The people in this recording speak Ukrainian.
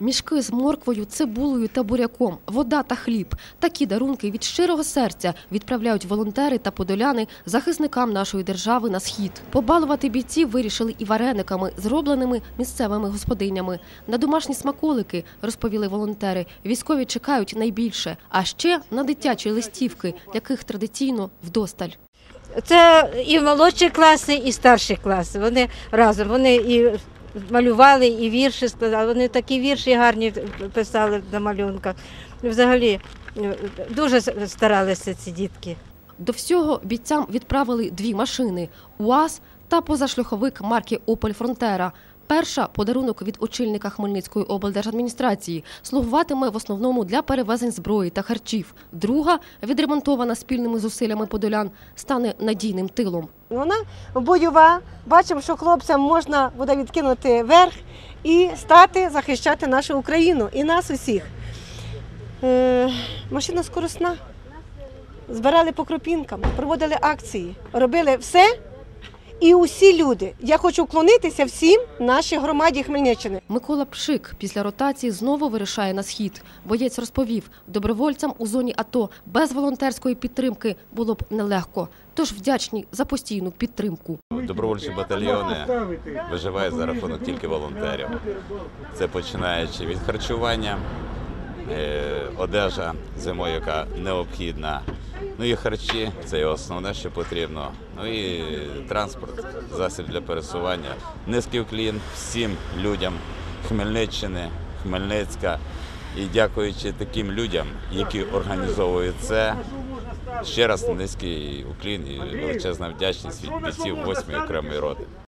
Мішки з морквою, цибулею та буряком, вода та хліб. Такі дарунки від щирого серця відправляють волонтери та подоляни захисникам нашої держави на схід. Побалувати бійців вирішили і варениками, зробленими місцевими господинями. На домашні смаколики, розповіли волонтери, військові чекають найбільше. А ще на дитячі листівки, яких традиційно вдосталь. Це і молодші класи, і старші класи. Вони разом, вони і малювали, і вірші складали. Вони такі вірші гарні писали на малюнках. Взагалі дуже старалися ці дітки. До всього бійцям відправили 2 машини – УАЗ та позашляховик марки «Опель Фронтера». Перша – подарунок від очільника Хмельницької облдержадміністрації, слугуватиме в основному для перевезень зброї та харчів. Друга, відремонтована спільними зусиллями подолян, стане надійним тилом. Вона бойова, бачимо, що хлопцям можна буде відкинути верх і стати захищати нашу Україну і нас усіх. Машина скоросна, збирали по кропінкам, проводили акції, робили все. І усі люди. Я хочу вклонитися всім нашій громаді Хмельниччини. Микола Пшик після ротації знову вирушає на схід. Боєць розповів, добровольцям у зоні АТО без волонтерської підтримки було б нелегко. Тож вдячні за постійну підтримку. Добровольчі батальйони виживають за рахунок тільки волонтерів. Це починаючи від харчування, одежа зимою, яка необхідна. Ну і харчі – це основне, що потрібно. Ну і транспорт, засіб для пересування. Низький уклін всім людям Хмельниччини, Хмельницька. І дякуючи таким людям, які організовують це, ще раз низький уклін і величезна вдячність від бійців 8-ї окремої роти.